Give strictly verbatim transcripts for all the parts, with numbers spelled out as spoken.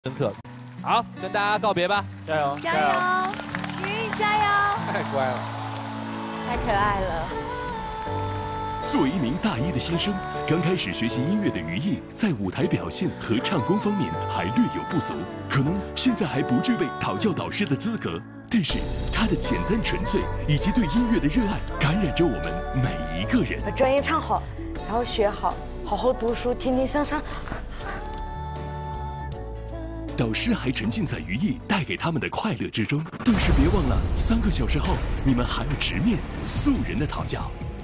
深刻。好，跟大家告别吧， 加油！ 加油，于毅加油！ 太乖了， 太可爱了。 作为一名大一的新生，刚开始学习音乐的于毅，在舞台表现和唱功方面还略有不足，可能现在还不具备讨教导师的资格。但是他的简单纯粹以及对音乐的热爱，感染着我们每一个人。 把专业唱好，然后学好，好好读书，天天向上。 导师还沉浸在于毅带给他们的快乐之中，但是别忘了，三个小时后你们还要直面素人的讨教。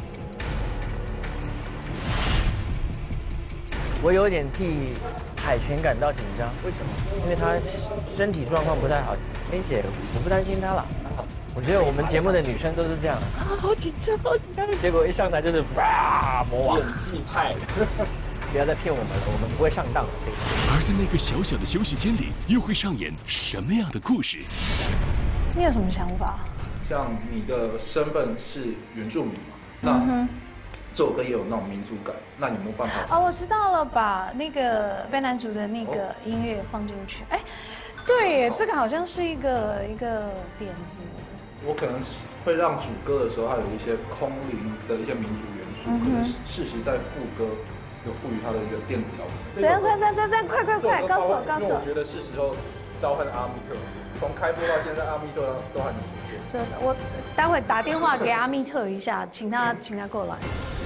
我有点替海泉感到紧张，为什么？因为他身体状况不太好。梅姐，我不担心他了。我觉得我们节目的女生都是这样，啊，好紧张，好紧张。结果一上台就是哇，魔王，演技派。不要再骗我们了，我们不会上当的。 而在那个小小的休息间里，又会上演什么样的故事？ 你有什么想法？ 像你的身份是原住民嘛，那这首歌也有那种民族感，那你有没有办法？ 哦，我知道了，把那个卑南族的那个音乐放进去。哎，对，这个好像是一个一个点子。 我可能会让主歌的时候，它有一些空灵的一些民族元素，可能适时在副歌。有赋予它的一个电子摇滚。 怎样？怎样？怎样？怎样？快快快，告诉我，告诉我。 我觉得是时候召唤阿密特，从开播到现在，阿密特都还没出现。 所以我待会打电话给阿密特一下，请他请他过来。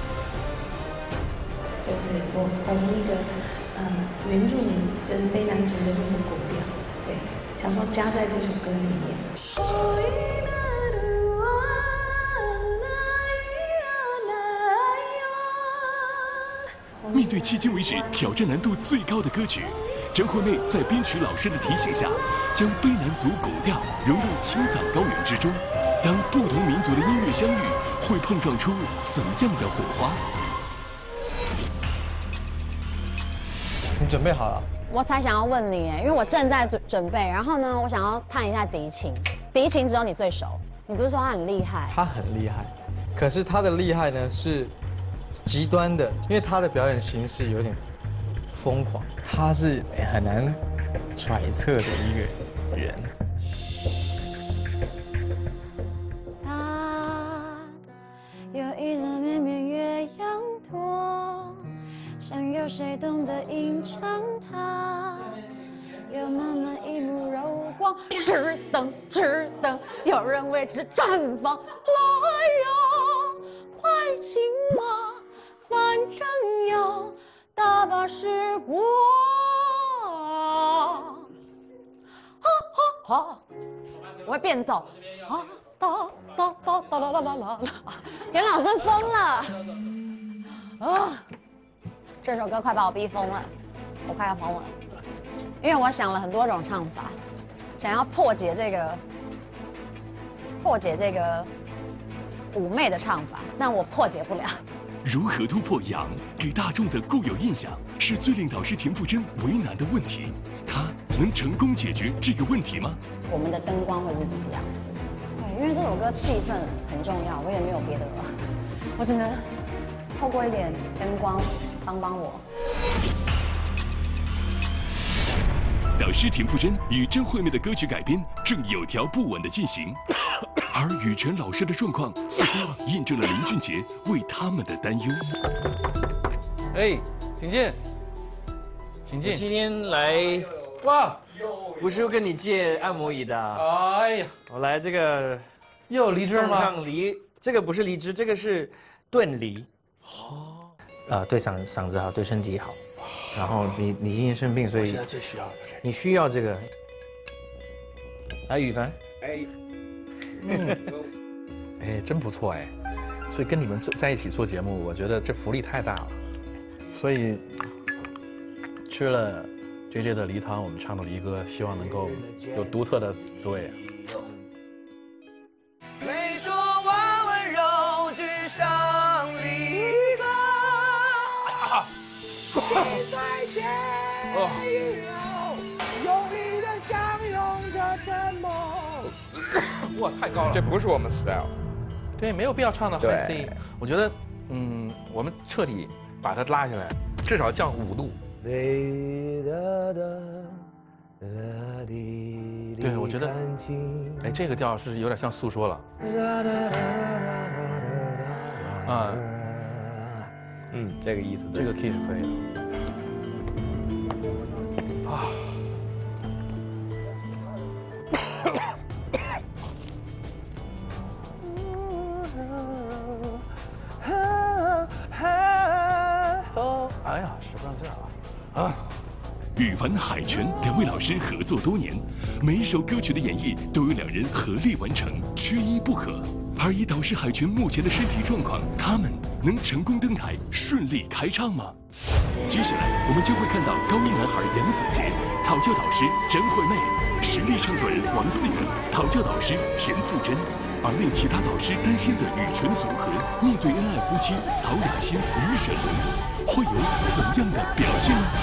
就是我从一个嗯原住民就是卑南族的那个古调，对，想说加在这首歌里面。 面对迄今为止挑战难度最高的歌曲，张惠妹在编曲老师的提醒下，将卑南族古调融入青藏高原之中。当不同民族的音乐相遇，会碰撞出怎样的火花？ 你准备好了？ 我才想要问你哎，因为我正在准准备，然后呢，我想要探一下敌情。敌情只有你最熟，你不是说他很厉害？ 他很厉害，可是他的厉害呢是。极端的，因为他的表演形式有点疯狂，他是很难揣测的一个人。 他有一轮绵绵月阳多，想有谁懂得吟唱它，有满满一幕柔光，只等只等有人为之绽放。来呀，快请马！反正有大把时光，哈哈哈！我会变奏，啊哒哒哒哒啦啦啦啦！田老师疯了啊！这首歌快把我逼疯了，我快要疯了，因为我想了很多种唱法，想要破解这个破解这个妩媚的唱法，但我破解不了。 如何突破痒给大众的固有印象，是最令导师田馥甄为难的问题。他能成功解决这个问题吗？ 我们的灯光会是怎么样子？对，因为这首歌气氛很重要，我也没有别的了，我只能透过一点灯光帮帮我。 导师田馥甄与张惠妹的歌曲改编正有条不紊地进行，而羽泉老师的状况似乎印证了林俊杰为他们的担忧。 哎，请进，请进。今天来哇，不是跟你借按摩椅的。哎呀，我来这个又有梨汁吗？ 送上梨，这个不是梨汁，这个是炖梨。哦，啊，对嗓嗓子好，对身体好。然后你你今天生病，所以现在最需要的， 你需要这个。来，羽凡， 哎，嗯，哎，真不错哎，所以跟你们在一起做节目，我觉得这福利太大了。所以吃了 J J 的梨汤，我们唱的梨歌，希望能够有独特的滋味。 没说完温柔，只想离歌。 再见以后，用力的相拥着沉默。 哇，太高了！ 这不是我们 style。 对，没有必要唱的 high C。我觉得，嗯，我们彻底把它拉下来，至少降五度。 对，我觉得，哎，这个调是有点像诉说了。啊， 嗯，这个意思， 这个 key 是可以的。啊。哎呀，使不上劲啊！啊。 羽凡、海泉两位老师合作多年，每一首歌曲的演绎都由两人合力完成，缺一不可。而以导师海泉目前的身体状况，他们能成功登台，顺利开唱吗？接下来我们将会看到高音男孩杨子杰、讨教导师甄惠妹、实力唱作人王思源、讨教导师田馥甄。而令其他导师担心的羽泉组合，面对恩爱夫妻曹雅欣、于选龙，会有怎样的表现呢？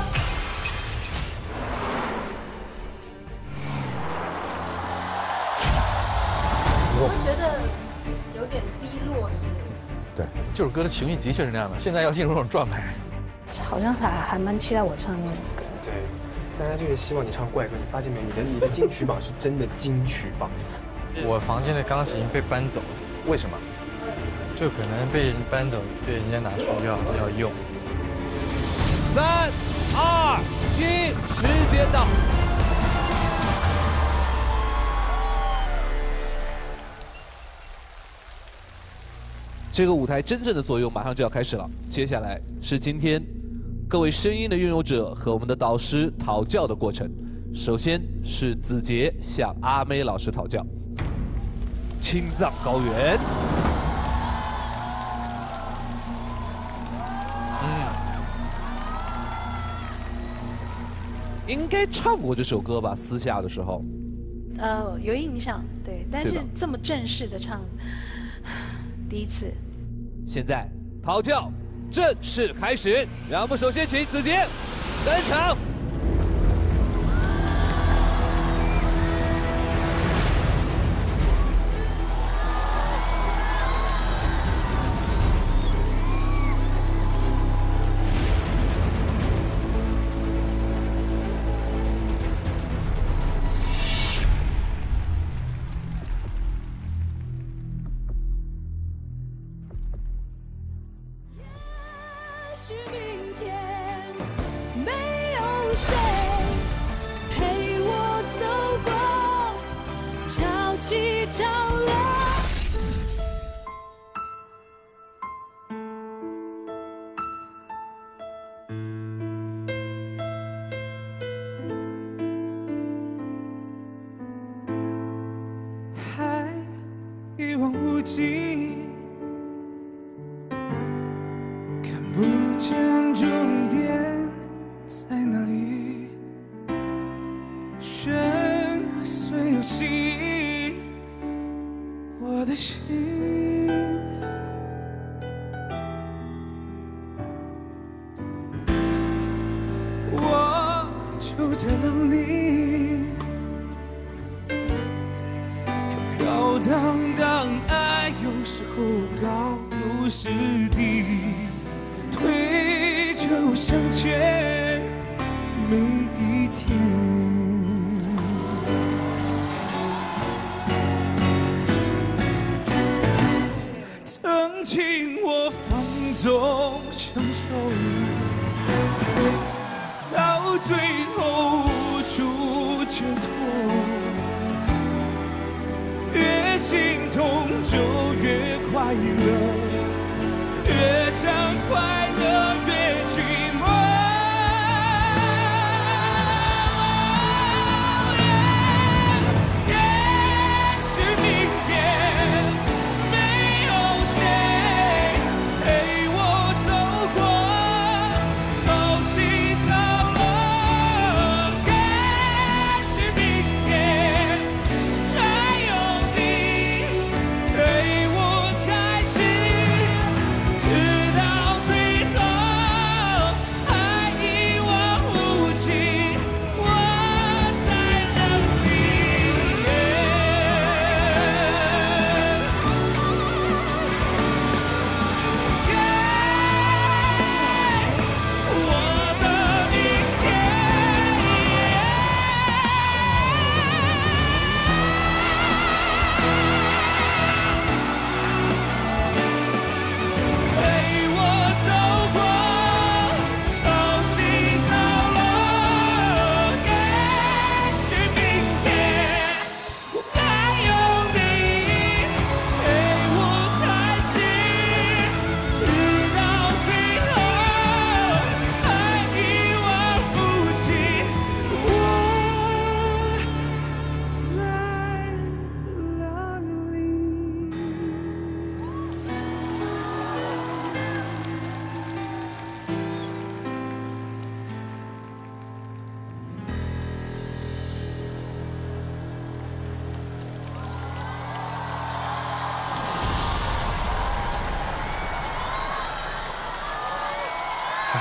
我会觉得有点低落，是。 对，这首歌的情绪的确是那样的。现在要进入这种状态， 好像还还蛮期待我唱那首歌。 对，大家就是希望你唱怪歌，你发现没？你的你的金曲榜是真的金曲榜。 我房间的钢琴被搬走， 为什么？ 就可能被人搬走，被人家拿去要要用。 三、二、一，时间到。这个舞台真正的作用马上就要开始了，接下来是今天各位声音的拥有者和我们的导师讨教的过程。首先是子杰向阿妹老师讨教。青藏高原，嗯，应该唱过这首歌吧？私下的时候， 呃，有印象，对，但是对吧这么正式的唱，第一次。 现在讨教正式开始，让我们首先请子杰登场。 一望无际，看不见终点在哪里。深邃又细，我的心，我就在浪里。飘荡荡，爱有时候高，有时低，推着我向前每一天。曾经我放纵享受，到最后无处解脱。越心痛就越快乐，越想快乐越寂寞。也许明天没有谁陪我走过潮起潮落，也许明天还有。陪我开始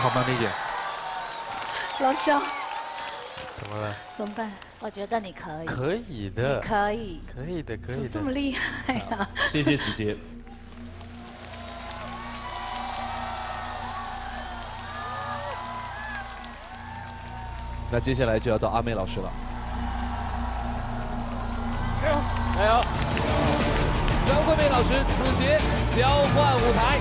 好吗，梅姐？ 老肖， 怎么了？ 怎么办？ 我觉得你可以。 可以的。 可以。 可以的，可以的。 怎么这么厉害呀？ 谢谢子杰。那接下来就要到阿妹老师了。 加油！加油！ 张惠妹老师、子杰交换舞台。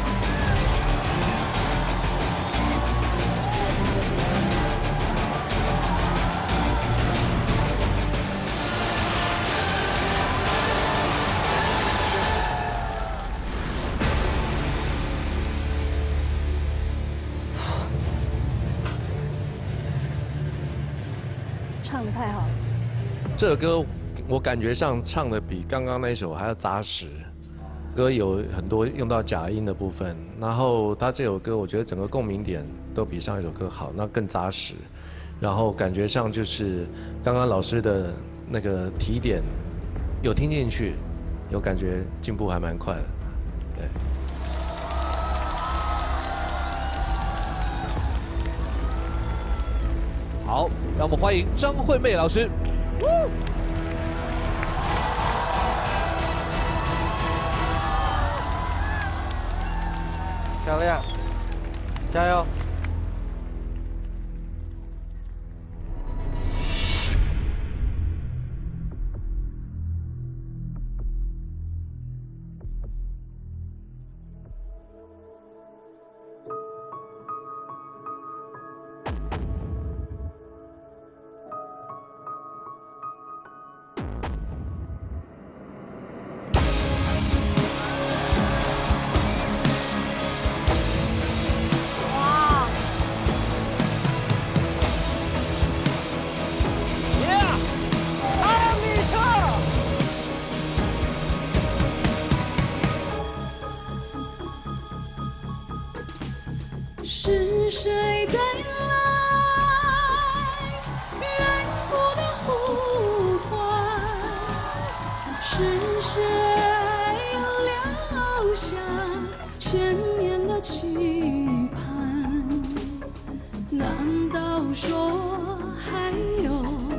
唱得太好了。 这首歌我感觉上唱的比刚刚那首还要扎实，歌有很多用到假音的部分，然后他这首歌我觉得整个共鸣点都比上一首歌好，那更扎实，然后感觉上就是刚刚老师的那个提点有听进去，有感觉进步还蛮快的，对。 好，让我们欢迎张惠妹老师。 漂亮，加油！ 是谁带来远古的呼唤？是谁留下千年的期盼？难道说还有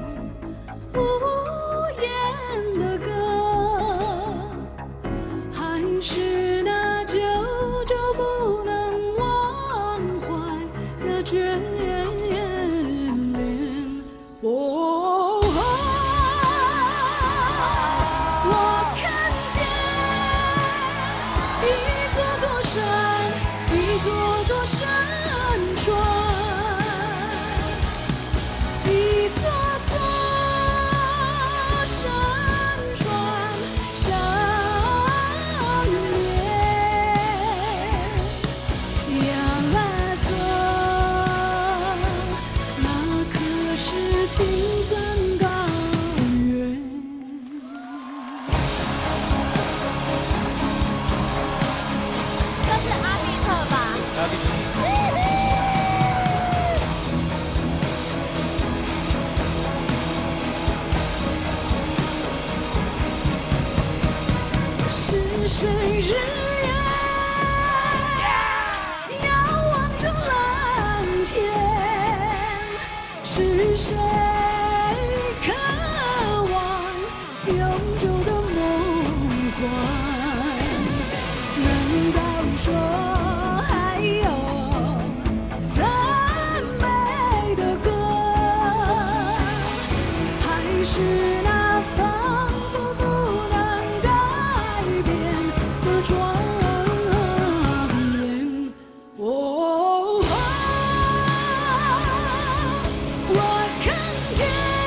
无言的歌，还是那久久不能忘怀的眷恋？哦，我看见一座座山，一座座山川。一座座山川相连，亚拉索，那可是青藏高原。 这是阿密特吧？ 阿密特。 是谁日夜遥望着蓝天？是谁渴望永久的梦幻？难道说还有赞美的歌，还是那仿佛不能改变的庄严？哦，我看见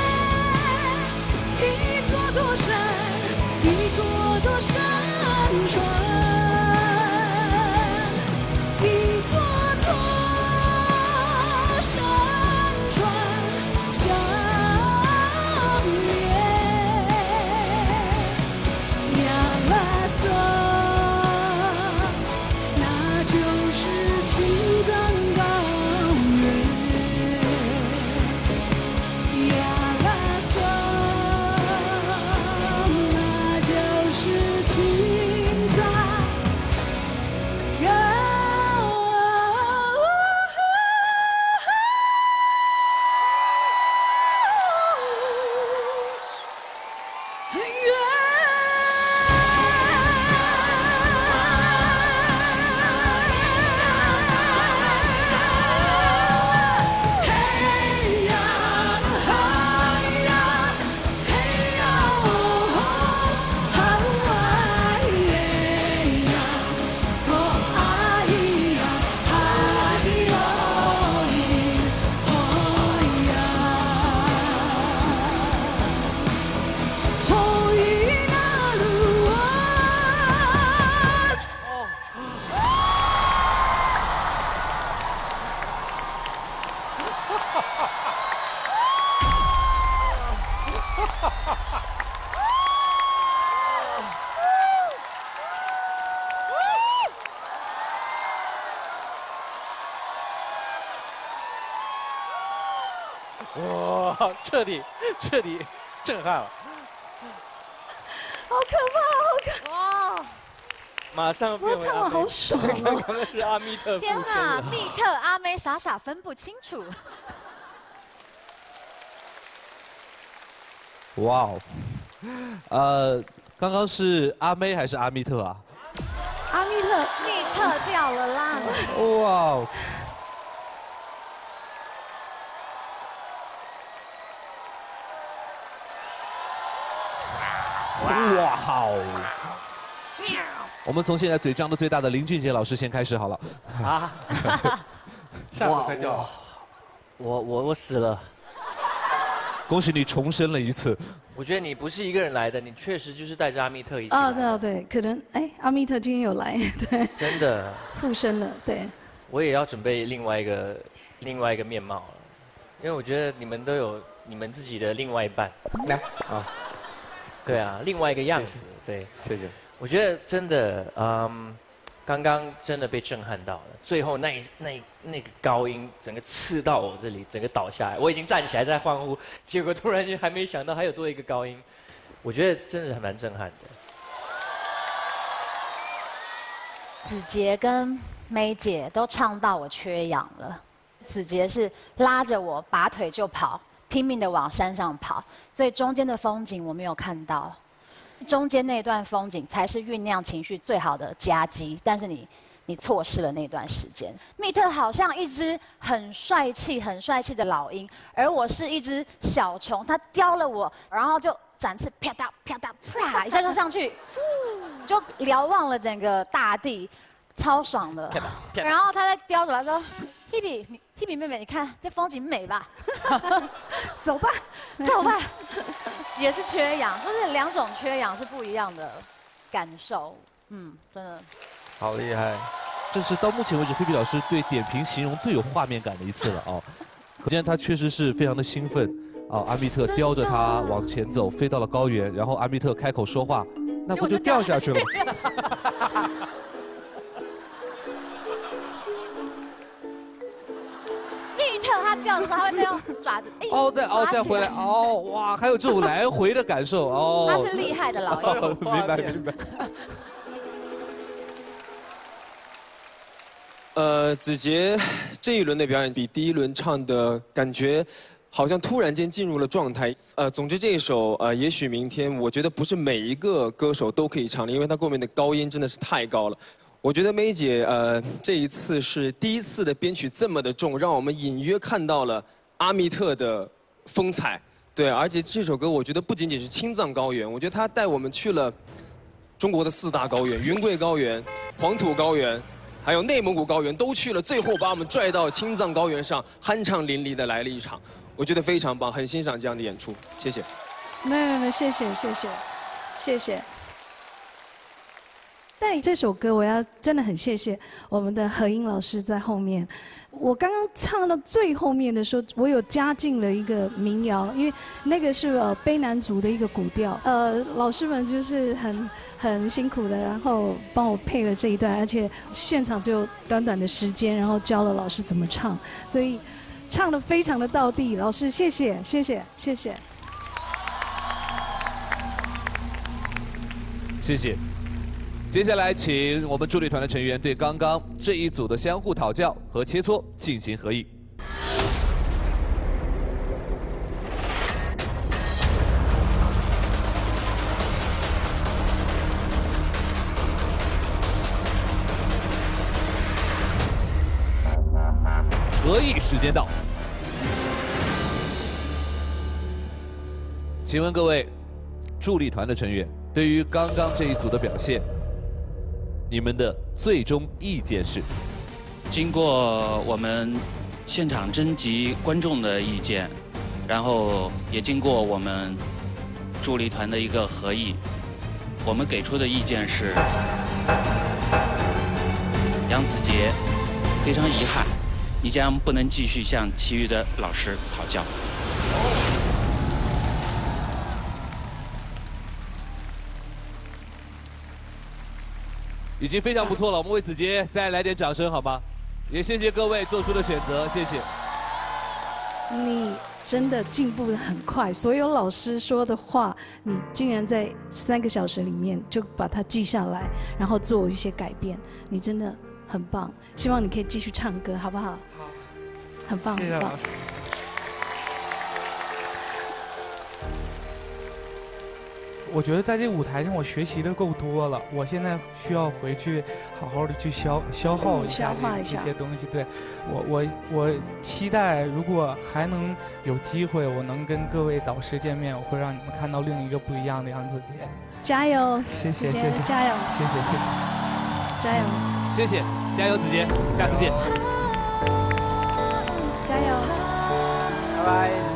一座座山，一座座山川。一座座山川相连，亚拉索，那就是青藏高原。亚拉索，那就是青彻底彻底震撼了， 好可怕，好可哇！ 马上变为我唱得好爽哦！ 刚刚是阿密特附身天哪， 了。 密特阿妹傻傻分不清楚。 哇哦，呃，刚刚是阿妹还是阿密特啊？ 阿密特， 密特掉了啦！ 哇哦！哇哦！我们从现在嘴张的最大的林俊杰老师先开始好了。 啊！ 下巴快掉了。 我我我死了。 恭喜你重生了一次。 我觉得你不是一个人来的，你确实就是带着阿密特一起。 啊，对啊，对，可能哎，阿密特今天有来，对。 真的。 附身了，对。 我也要准备另外一个另外一个面貌了，因为我觉得你们都有你们自己的另外一半。 来啊。 对啊，另外一个样子，对， 谢谢。 我觉得真的，嗯，刚刚真的被震撼到了。最后那一那一那个高音，整个刺到我这里，整个倒下来。我已经站起来在欢呼，结果突然间还没想到还有多一个高音，我觉得真的还蛮震撼的。 子杰跟梅姐都唱到我缺氧了，子杰是拉着我拔腿就跑。拼命的往山上跑，所以中间的风景我没有看到，中间那段风景才是酝酿情绪最好的夹击，但是你你错失了那段时间。密特好像一只很帅气、很帅气的老鹰，而我是一只小虫，它叼了我，然后就展翅啪嗒啪嗒啪一下就上去，就瞭望了整个大地，超爽的。然后他在叼着我说 ：“Hebe， 你。” Hebe 妹妹，你看这风景美吧？走吧，走吧。也是缺氧，就是两种缺氧是不一样的感受。嗯，真的。 好厉害！这是到目前为止 Hebe 老师对点评形容最有画面感的一次了哦。可见他确实是非常的兴奋啊！阿密特叼着他往前走，飞到了高原，然后阿密特开口说话，那不就掉下去了吗？ 密特他掉的时候，他会这样爪子，哎， 哦，再哦再回来，哦哇，还有这种来回的感受哦。 他是厉害的老鹰。 明白明白。 呃，子杰这一轮的表演比第一轮唱的感觉，好像突然间进入了状态。呃，总之这一首呃，也许明天，我觉得不是每一个歌手都可以唱的，因为他后面的高音真的是太高了。我觉得梅姐呃这一次是第一次的编曲这么的重，让我们隐约看到了阿密特的风采。对，而且这首歌我觉得不仅仅是青藏高原，我觉得他带我们去了中国的四大高原：云贵高原、黄土高原。还有内蒙古高原都去了，最后把我们拽到青藏高原上，酣畅淋漓的来了一场，我觉得非常棒，很欣赏这样的演出，谢谢。 没有没有，谢谢谢谢谢谢。但这首歌我要真的很谢谢我们的何英老师在后面。我刚刚唱到最后面的时候，我有加进了一个民谣，因为那个是呃卑南族的一个古调，呃老师们就是很很辛苦的，然后帮我配了这一段，而且现场就短短的时间，然后教了老师怎么唱，所以唱得非常的道地。老师谢谢谢谢谢谢谢谢。接下来，请我们助力团的成员对刚刚这一组的相互讨教和切磋进行合议。合议时间到，请问各位助力团的成员，对于刚刚这一组的表现，你们的最终意见是？ 经过我们现场征集观众的意见，然后也经过我们助力团的一个合议，我们给出的意见是：杨子杰，非常遗憾，你将不能继续向其余的老师讨教。 已经非常不错了，我们为子杰再来点掌声好吗？也谢谢各位做出的选择，谢谢。 你真的进步的很快。所有老师说的话，你竟然在三个小时里面就把它记下来，然后做一些改变，你真的很棒。希望你可以继续唱歌，好不好？好，很棒，很棒。 我觉得在这个舞台上，我学习的够多了。我现在需要回去好好的去消消耗一下这这些东西。对，我我我期待，如果还能有机会，我能跟各位导师见面，我会让你们看到另一个不一样的杨子杰。 加油！ 谢谢谢谢， 加油！ 谢谢谢谢， 加油！ 谢谢，加油子杰，下次见。 加油！ 拜拜。